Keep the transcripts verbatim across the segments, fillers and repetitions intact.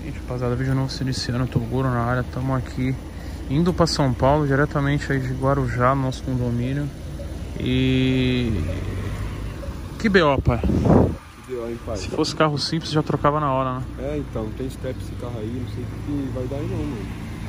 Gente, rapaziada, vídeo novo se iniciando, Toguro na área, estamos aqui indo para São Paulo, diretamente aí de Guarujá, no nosso condomínio. E... que B O, pai? Que B O, hein, pai? Se fosse carro simples, já trocava na hora, né? É, então, tem step esse carro aí, não sei o que vai dar aí não, mano.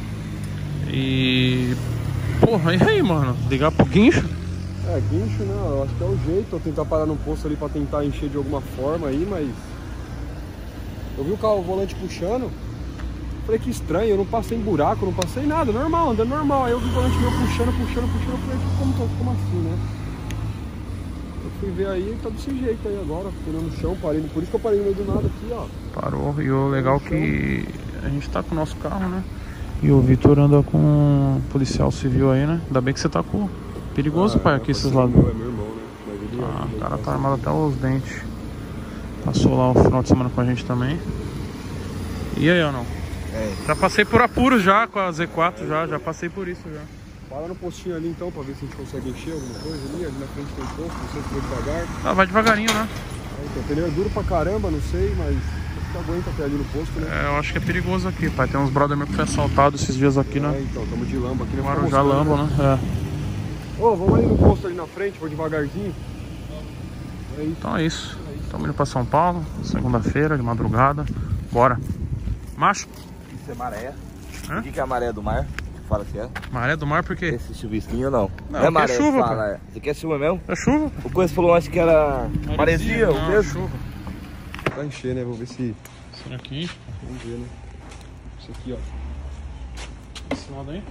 E... porra, e aí, mano? Ligar pro guincho? É, guincho, né? Eu acho que é o jeito, eu tentar parar no posto ali pra tentar encher de alguma forma aí, mas... eu vi o carro, o volante puxando, falei que estranho, eu não passei em buraco, não passei nada, normal, andando normal. Aí eu vi o volante meu puxando, puxando, puxando, eu falei, como, como assim, né? Eu fui ver aí, tá desse jeito aí agora, pneu no chão, parei, por isso que eu parei no meio do nada aqui, ó. Parou, e o legal é que a gente tá com o nosso carro, né? E o Vitor anda com um policial civil aí, né? Ainda bem que você tá com... perigoso, ah, pai, aqui esses lados. Meu, é meu irmão, né? Mas ele ah, é, o cara tá armado até os dentes. Passou lá o final de semana com a gente também. E aí, ou não? É. Já passei por apuros já com a Z quatro, é, já, já passei por isso já. Para no postinho ali então, pra ver se a gente consegue encher alguma coisa ali. Ali na frente tem posto, não sei se vai devagar. Ah, vai devagarinho, né? É, então, o pneu é duro pra caramba, não sei, mas acho que aguenta até ali no posto, né? É, eu acho que é perigoso aqui, pai. Tem uns brother meus que foi assaltado esses dias aqui, é, né? É, então, tamo de lamba aqui, né? Guarujá Lambo, né? É. Ô, oh, vamos ali no posto ali na frente, vou devagarzinho. É isso. Então é isso. Estamos indo pra São Paulo, segunda-feira, de madrugada. Bora. Macho? Isso é maré. Hã? O que, que é a maré do mar? Que fala que é? Maré do mar por quê? Esse chuvisquinho ou não? Não, não é maré, é chuva, fala. É. Isso aqui é chuva mesmo? É chuva. O Coisa falou antes que era maresia, o mesmo? Chuva. Vai encher, né? Vou ver se... Será que enche? Vamos ver, né? Isso aqui, ó. Esse lado aí?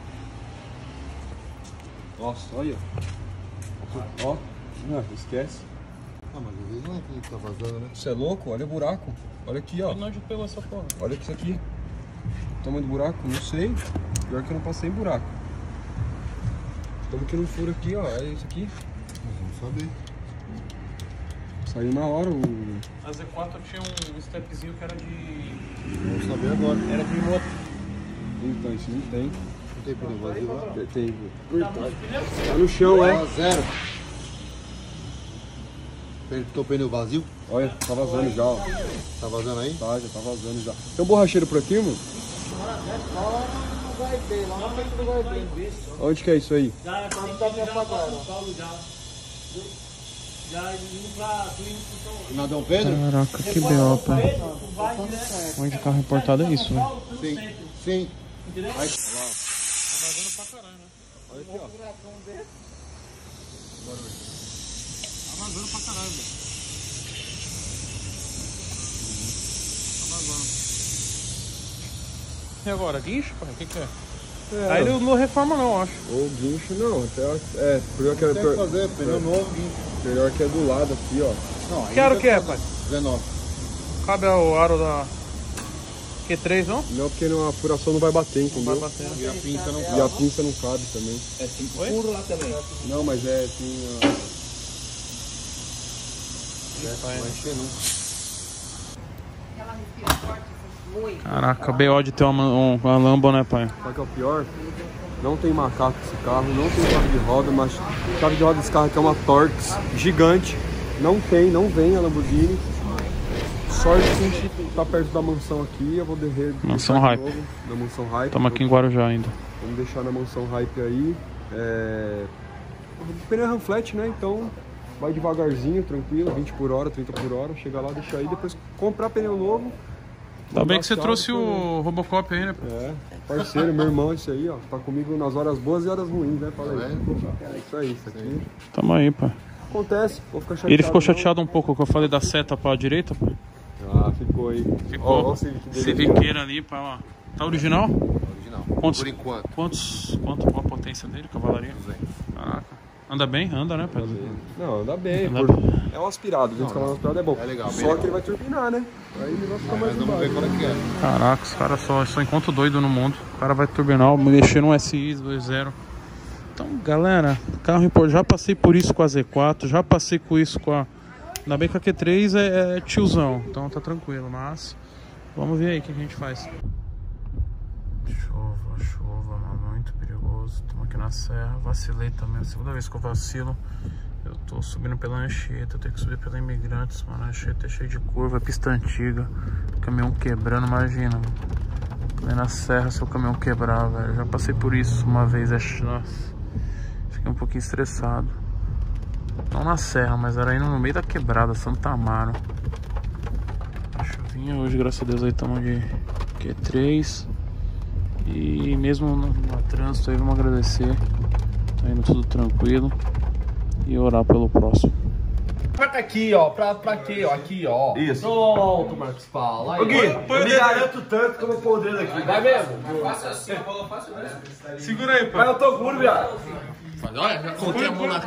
É. Nossa, olha. Ó. Não, esquece. Ah, mas às vezes não é que tá vazando, né? Você é louco? Olha o buraco. Olha aqui, ó. Onde pegou essa porra? Olha isso aqui. O tamanho do buraco, não sei. Pior que eu não passei em buraco. Estamos aqui no furo aqui, ó. É isso aqui. Nós vamos saber. Saiu na hora o... A Z quatro tinha um stepzinho que era de... Vamos saber agora. era de moto. Então, isso não tem. Não tem pneu vazio lá? Tem. tem. Tá no chão, é. Tá zero. Tô pneu vazio? Olha, tá vazando já, ó. Tá vazando aí? Tá, já tá vazando já. Tem um borracheiro por aqui, irmão? Onde que é isso aí? Já é pra tá minha faculdade. Já. Já indo pra clínica. Na Dom Pedro? Caraca, que B O, pai. Onde o carro importado é isso, velho. Sim. Sim. Entendeu? Aí. Tá vazando pra caralho, né? Olha aqui, ó. Tá vazando pra caralho, velho. Tá vazando. E agora, guincho, pai? O que que é? É, Aí ele não reforma não, eu acho. ou guincho não, até é, pior que é, Tem que fazer, pneu novo, guincho. melhor que é do lado aqui, ó. Não, aí Que aro já que é, tá pai? dezenove. Cabe o aro da Q três, não? Não, porque não, a furação não vai bater, entendeu? Vai bater, né? E a pinça não E cabe. a pinça não cabe também. É cinco Oi? furos lá também. Não, mas é, tem a... Vai encher nunca. Ela respira forte, essas moitas. Caraca, B O de ter uma, um, uma Lambo, né, pai? Sabe o que é o pior? Não tem macaco esse carro, não tem chave de roda, mas chave de roda desse carro aqui é uma Torx gigante. Não tem, não vem a Lamborghini. Sorte que a gente tá perto da mansão aqui, eu vou derrer Mansão Hype. novo, na mansão Hype. Estamos aqui em Guarujá ainda. Vamos deixar na mansão Hype aí. É... O pneu é flat, né? Então vai devagarzinho, tranquilo, vinte por hora, trinta por hora. Chega lá, deixa aí, depois comprar pneu novo. Tá bem que você trouxe o Robocop aí, né? É, parceiro, meu irmão, esse aí, ó. Tá comigo nas horas boas e horas ruins, né? Fala aí. É isso aí, isso aqui. Tamo aí, pai. Acontece, vou ficar chateado. Ele ficou não. chateado um pouco que eu falei da seta pra direita, pai. Ah, ficou aí. Ficou. Ó, ó o Civic dele. Civiqueira ali, pai, ó. Tá original? Original. Quantos, Por enquanto. Quantos, quanto, qual a potência dele, cavalaria? Caraca. Anda bem? Anda, né, pai? Não, anda bem. Anda por... bem. É um aspirado, dentro do aspirado é bom. É legal, bem Só legal. que ele vai turbinar, né? Aí ele vai ficar mais Mas vamos ver embaixo. qual é que é. Caraca, os caras só, só encontram doido no mundo. O cara vai turbinar, mexer no S I dois zero. Então, galera, carro importado. Já passei por isso com a Z quatro, já passei com isso com a... Ainda bem que a Q três é, é tiozão, então tá tranquilo, mas... Vamos ver aí o que a gente faz. Chuva, chuva, mano, muito perigoso. Estamos aqui na serra, vacilei também, a segunda vez que eu vacilo. Eu tô subindo pela Anchieta, eu tenho que subir pela Imigrantes, mano. A Anchieta é cheia de curva, pista antiga. Caminhão quebrando, imagina. Aí na serra, se o caminhão quebrar, velho. Eu já passei por isso uma vez, acho. Nossa, fiquei um pouquinho estressado. Não na serra, mas era indo no meio da quebrada, Santa Amaro. A chuvinha hoje, graças a Deus, aí estamos de Q três. E mesmo no, no trânsito aí, vamos agradecer. Tá indo tudo tranquilo. E orar pelo próximo. Pra aqui, ó. Pra, pra quê, ó? Aqui, ó. Isso. Pronto, Marcos Paulo. Aí, Ô Gui, ó. eu me garanto tanto que eu vou pôr o dedo aqui. Vai mesmo? Segura aí, Mas pai. eu tô puro, viado. Olha, já contei a mão na...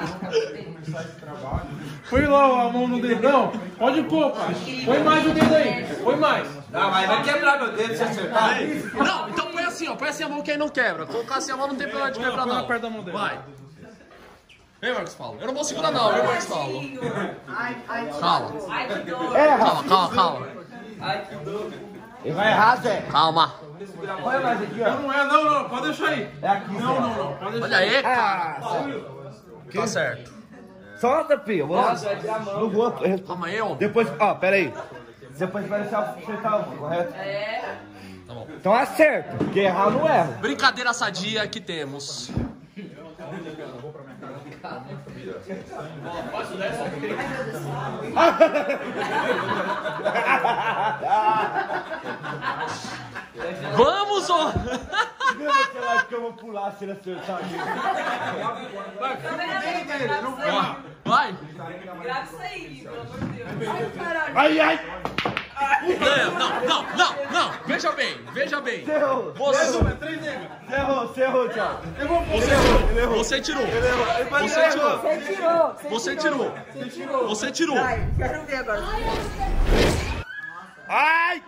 Põe lá a mão no dedão. Pode pôr, pai. Põe mais o dedo aí. Põe mais. Não, mas vai quebrar meu dedo se acertar. Não, então põe assim, ó. Põe assim a mão que aí não quebra. Colocar assim a mão não tem problema de quebrar, não. Perto da mão dele. Vai. Vem, Marcos Paulo. Eu não vou segurar, não, viu, Marcos Paulo? Ai, ai, Calma. ai, que dor. Calma, calma, calma. Ele vai errar, Zé. Calma. Olha mais aqui, ó. Não é, não, não. Pode deixar aí. É aqui, Não, não, não. Pode deixar. Olha aí, cara. Ah, Tá certo. solta, filho. Vou lá. Não vou. Calma aí, homem. Depois, ó, pera aí. Depois vai acertar uma, correto? É. Tá bom. Então acerta, porque errar não erra. Brincadeira sadia que temos. Vamos, ó! Aquela que eu vou pular se ele acertar aqui. Vai! Grava isso aí, pelo amor de Deus. Ai, caralho. Ai, ai! Não, não, não, não, não! Veja bem, veja bem! Errou! Você, Errou, você errou, Thiago. você tirou! Você Você tirou! Você tirou. Você tirou! Você tirou. Você tirou! Vai, quero ver agora. Ai!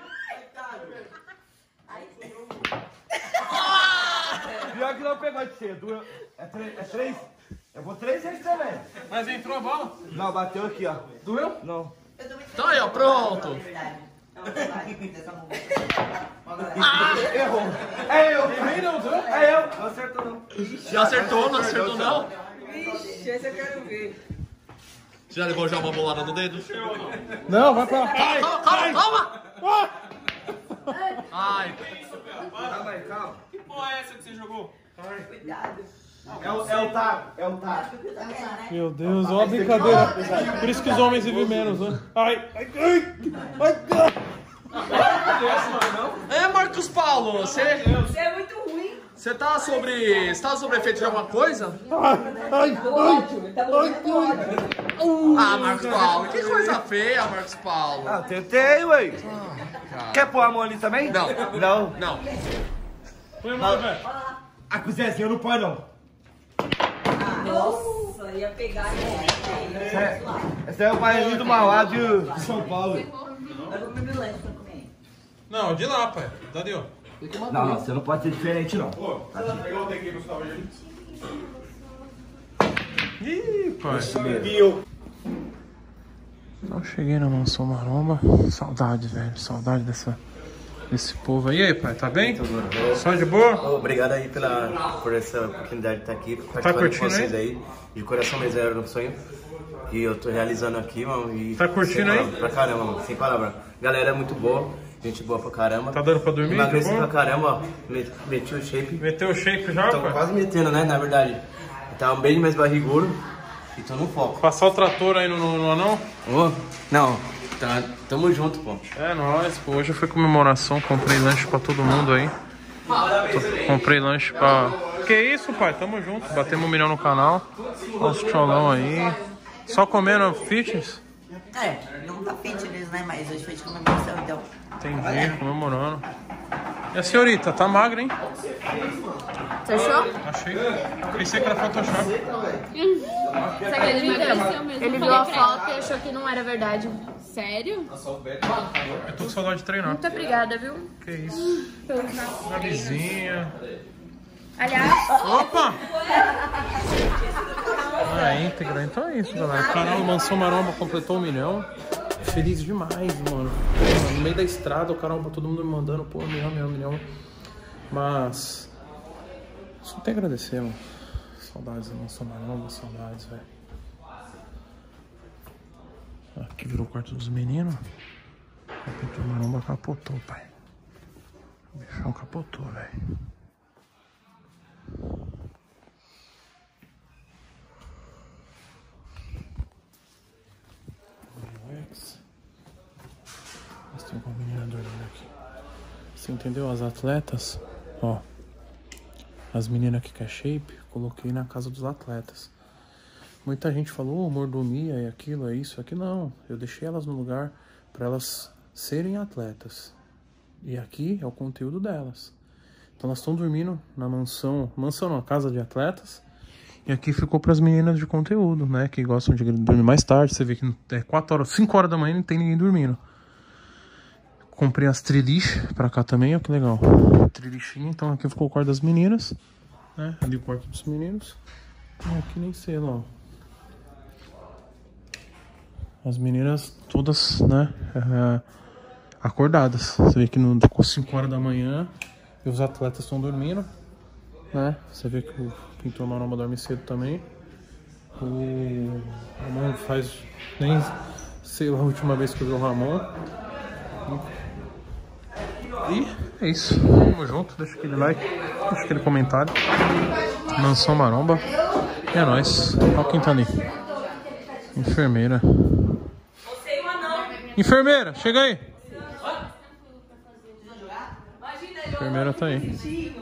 Pior que não pegou de ser. Doeu. É três? É três? Eu vou três vezes também. Mas entrou a bola? Não, bateu aqui, ó. Doeu? Não. Então aí, ó, pronto! Errou. É eu. Errei não, doeu? É eu. Não acertou, não. Já acertou, não acertou não? Ixi, esse eu quero ver. Você já levou já uma bolada no dedo? Não, vai pra... Calma, calma, calma! Ai, Calma aí, calma. Que porra é essa que você jogou? Cuidado. É o, é o taco, é o taco. Meu Deus, olha a brincadeira. Por isso que os homens vivem menos, né? Ai, ai, ai, ai, ai. é, Marcos Paulo, você, Você é muito ruim. você tá sobre, você tá sobre efeito de alguma coisa? Ai, Tô ótimo. Ele tá morrendo ótimo. Ah, Marcos Paulo, que coisa feia, Marcos Paulo. Ah, tentei, ué. Quer pôr a mão ali também? Não. Não. Não. põe a mão, velho. A com o Zezinho não põe, não. Nossa, ia pegar ele. Esse é o pai do Mauá de São Paulo. Eu vou comer meu lanche pra comer. Não, de lá, pai. Dá ó. Não, não, você não pode ser diferente, não. Ih, pai. E eu? Então cheguei na Mansão Maromba. Saudade, velho. Saudade dessa, desse povo aí. E aí, pai, tá bem? Só de boa? Obrigado aí pela, por essa oportunidade de estar aqui participando curtindo com vocês aí? De coração mesmo, era um sonho que eu tô realizando aqui, mano. E Tá curtindo sem aí? palavra, pra caramba, mano, sem palavra. Galera é muito boa, gente boa pra caramba. Tá dando pra dormir? Emagreci Tá bom? pra caramba, ó. Met- Meti o shape. Meteu o shape já, Tô pai? quase metendo, né, na verdade. Eu tava bem mais barrigudo e tô no foco. Passar o trator aí no, no, no anão? Ô, não, tá, tamo junto, pô. É nóis, pô. Hoje foi comemoração. Comprei lanche pra todo mundo aí. Tô- comprei lanche pra... Que isso, pai? Tamo junto. Batemos um milhão no canal. Nosso tcholão aí. Só comendo fitness? É, não tá fitness, né? Mas hoje foi de comemoração, então. Entendi, comemorando. E a senhorita, tá magra, hein? Você achou? Achei. Pensei que era Photoshop. Você acredita? Ele viu a foto e achou que não era verdade. Sério? Eu tô com saudade de treinar. Muito obrigada, viu? Que isso? Uma vizinha. Aliás, Opa! Ah, é íntegra. Então é isso, galera. O canal Mansão Maromba completou um milhão. Feliz demais, mano. No meio da estrada, o canal, todo mundo me mandando, pô, um milhão, um milhão, um milhão. Mas... só tem a agradecer, mano. Saudades da Mansão Maromba, saudades, velho. Aqui virou o quarto dos meninos. A pintura maromba capotou, pai. O bichão capotou, velho. Mas tem uma menina dormindo aqui. Você entendeu? As atletas, ó. As meninas que quer shape, coloquei na casa dos atletas. Muita gente falou, oh, mordomia é aquilo, é isso, é aquilo. Não, eu deixei elas no lugar para elas serem atletas. E aqui é o conteúdo delas. Então elas estão dormindo na mansão, mansão não, casa de atletas. E aqui ficou para as meninas de conteúdo, né? Que gostam de dormir mais tarde. Você vê que é quatro horas, cinco horas da manhã não tem ninguém dormindo. Comprei as triliches pra cá também, ó, que legal. Trilichinha, então aqui ficou o quarto das meninas, né? Ali o quarto dos meninos. E aqui nem sei, ó. As meninas todas, né? É, acordadas. Você vê que no cinco horas da manhã e os atletas estão dormindo, né? Você vê que o pintor maromba dorme cedo também. O Ramon faz nem sei lá a última vez que eu vi o Ramon. E é isso. Tamo junto. Deixa aquele like, deixa aquele comentário. Mansão Maromba. E é nóis. Olha quem tá ali. Enfermeira. Enfermeira, chega aí. Enfermeira tá aí.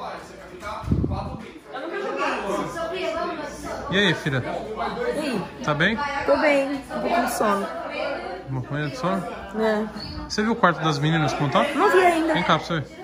E aí, filha? E aí? Tá bem? Tô bem, um pouco de sono. Uma coisa de sono? É. Você viu o quarto das meninas como tá? Não vi ainda. Vem cá pra você ver.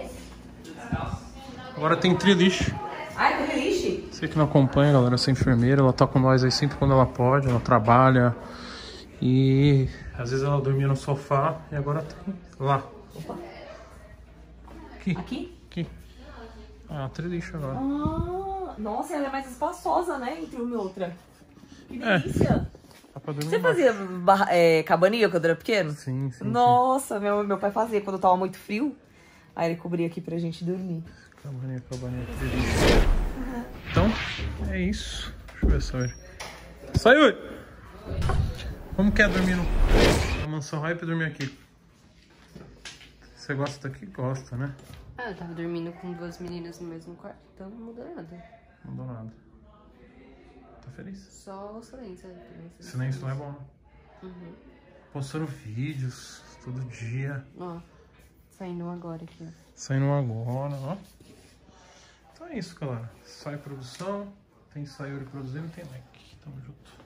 Agora tem triliche. Ai, tem triliche? Você que não acompanha, galera, essa enfermeira, ela tá com nós aí sempre quando ela pode, ela trabalha. E às vezes ela dormia no sofá e agora tem lá. Opa. Aqui. Aqui? Aqui. Ah, triliche agora. Ah, nossa, ela é mais espaçosa, né? Entre uma e outra. Que É. delícia. Dá pra dormir Você embaixo. fazia barra, é, cabaninha quando era pequeno? Sim, sim. Nossa, meu, meu pai fazia quando tava muito frio. Aí ele cobria aqui pra gente dormir. Cabaninha, cabaninha, triliche. Então, é isso. Deixa eu ver só ele. Saiu! Como quer dormir no... na mansão hype e dormir aqui? Você gosta daqui? Gosta, né? Ah, eu tava dormindo com duas meninas no mesmo quarto, então não mudou nada. Não mudou nada. Tá feliz? Só o silêncio. Silêncio não é bom, né? Uhum. Postando vídeos todo dia. Ó, saindo agora aqui, ó. Saindo agora, ó. Então é isso, galera. Sai produção, tem Sayuri produzindo, tem like. Tamo junto.